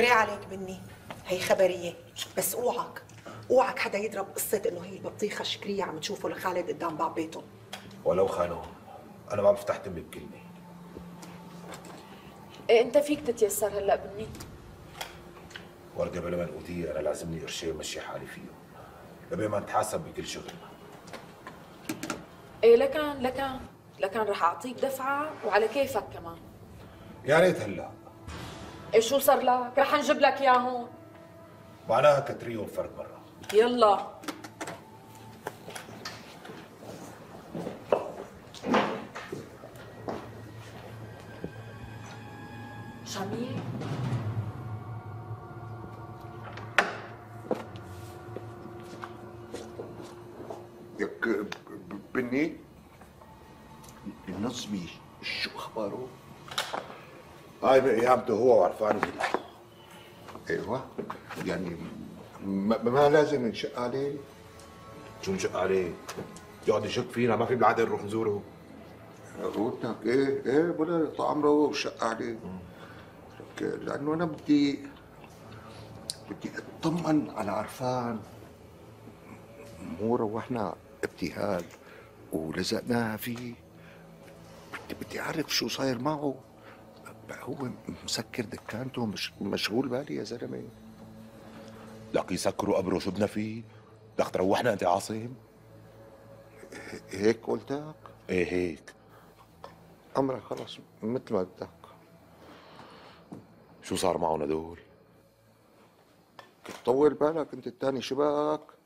بري عليك بني، هي خبريه، بس اوعك حدا يضرب قصه انه هي البطيخه الشكريه عم تشوفه لخالد قدام باب بيتهم. ولو خانوهم انا ما بفتح تمي بكلمه. إيه انت فيك تتيسر هلا بني؟ ورقه بلا منقوطيه، انا لازمني قرشين مشي حالي فيهم لبين ما نتحاسب بكل شغل. ايه لكان رح اعطيك دفعه وعلى كيفك كمان. يا ريت هلا. ايه شو صار لك؟ رح نجيب لك اياه هون. معناها كتريهم فرد مره. يلا جميل. ياك بني النظمي شو اخباره؟ هاي بقيامته هو وعرفان كله. ايوه يعني ما لازم نشق عليه. شو نشق عليه؟ يقعد يشك فينا، ما في بالعاده نروح نزوره. قلت لك ايه بلا طال عمره وشق عليه. لانه انا بدي اطمن على عرفان. مو روحنا ابتهال ولزقناها فيه. بدي اعرف شو صاير معه. بقى هو مسكر دكانته، مشغول بالي يا زلمه. لك يسكروا قبره شو بدنا فيه؟ بدك تروحنا انت عاصم؟ هيك قلتك؟ ايه هيك. امرك خلص مثل ما بدك. شو صار معهم هدول؟ طول بالك انت الثاني شباك.